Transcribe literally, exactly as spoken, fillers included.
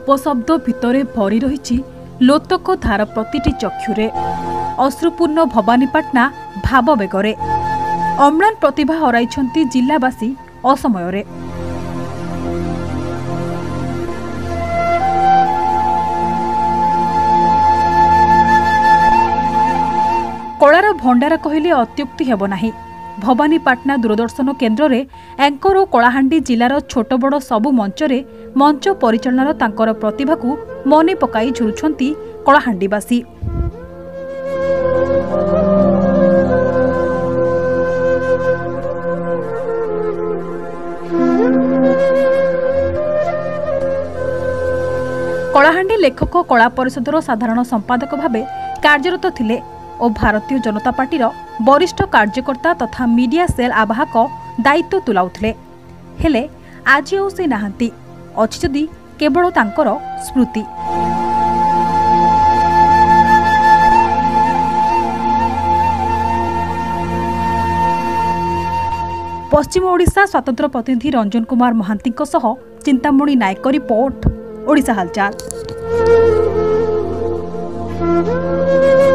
अपशब्द भितरे भरी रही लोतक धार प्रतिटी चक्षुरे अश्रुपूर्ण भवानीपाटना भाव बेगरे अम्लान प्रतिभा हराइछंती जिल्लावासी असमयरे। कलार भंडार कहले अत्युक्ति हेब नाही। भवानीपाटना दूरदर्शन केन्द्र रे एंकर और कलाहांडी जिलार छोट बड़ सबु मंचरे मंच परिचालनार तांकर प्रतिभा को मने पकाई झुरुछंती कलाहांडीवासी। कलाहांडी लेखक कला परिषदर साधारण संपादक भावे कार्यरत थिले और भारतीय जनता पार्टी वरिष्ठ कार्यकर्ता तथा मीडिया सेल आवाहक दायित्व तुलाउथिले। हेले आज आउ से नाहांती, अछि जदि केवल तांकर स्मृति। पश्चिम ओडिशा स्वतंत्र प्रतिनिधि रंजन कुमार महांती सह चिंतामणि नायक रिपोर्ट, ओडिशा हालचाल।